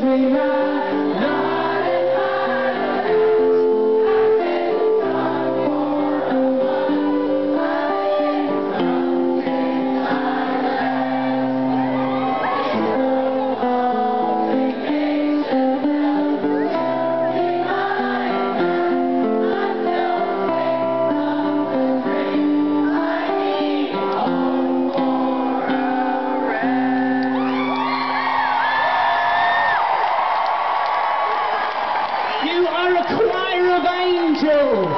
You are a choir of angels.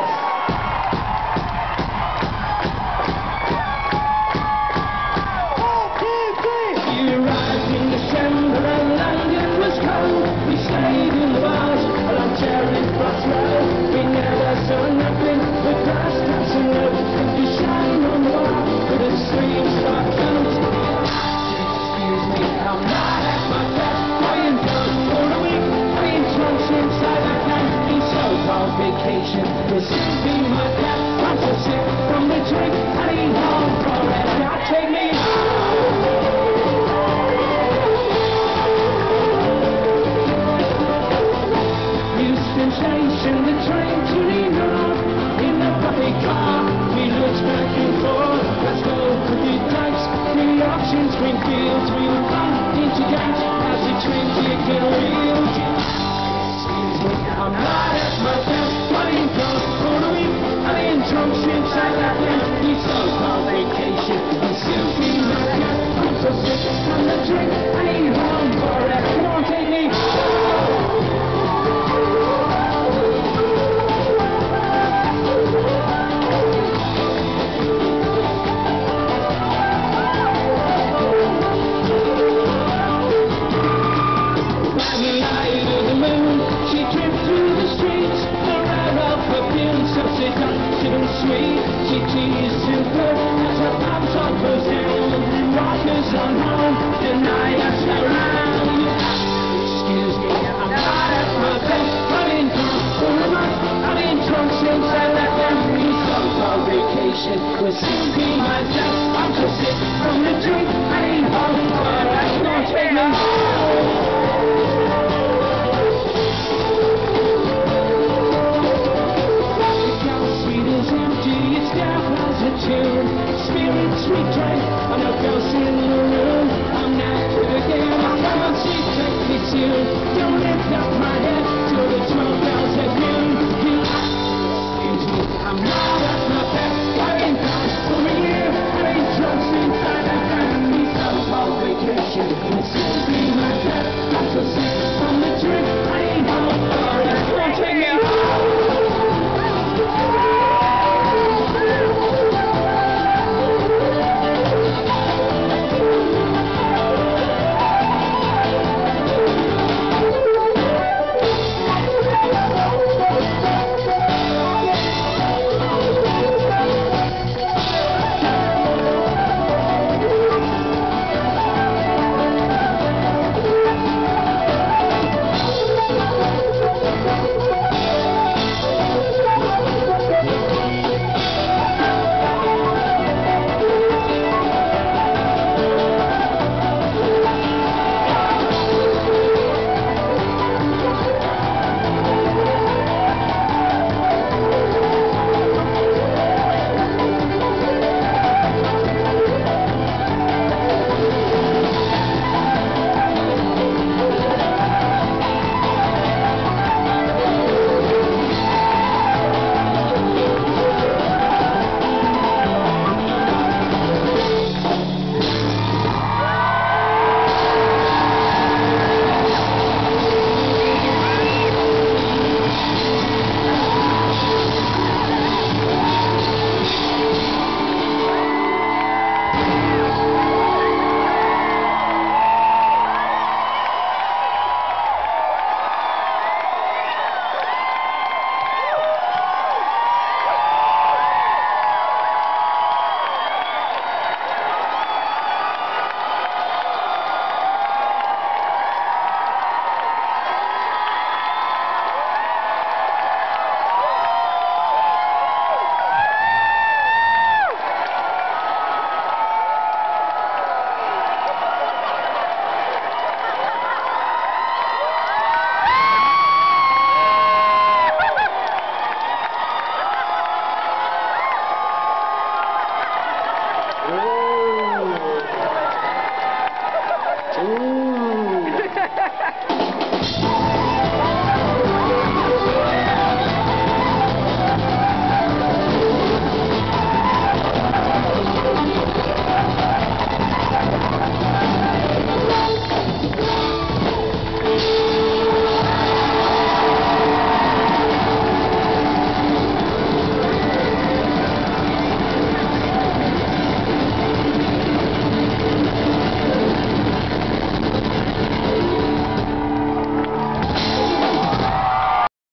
You arrived in December and London was cold. We stayed in the bars along Charing Cross Road. We never saw nothing but grass, grass and road. You shine on the bar with a three-star coat. Excuse me, I'm not at my best. I am gone for a week. I am drunk since I left and so-called vacation. Will soon be my death. I'm so sick from the drink. I need home forever. Now take me home. Station, the train to New York, in the puppy car, we looked back and forth. Let's go to the dikes, the auctions, green fields, we would run into gates as the train ticket reeled. Excuse me, I'm not at my best, I ain't gone for a week, I ain't drunk since I left them. We so-called vacation, and still be my death. I'm so sick from the drink, I ain't home forever. Come on, take me home. Sweet, she teased too good as her arms all goes down. Rockers on home, the night I stay around. Excuse me, I'm not at my best. I've been gone for a month. I've been drunk since I left every so-called vacation. Will soon be my death. I'm so sick from the drink. I ain't home for it. Don't take me home. Spirits we drank, I'm no ghost in the room. I'm not good again. Come on, sweet, take me soon. Don't lift up my head till the 12 bells at noon. Excuse me, I'm not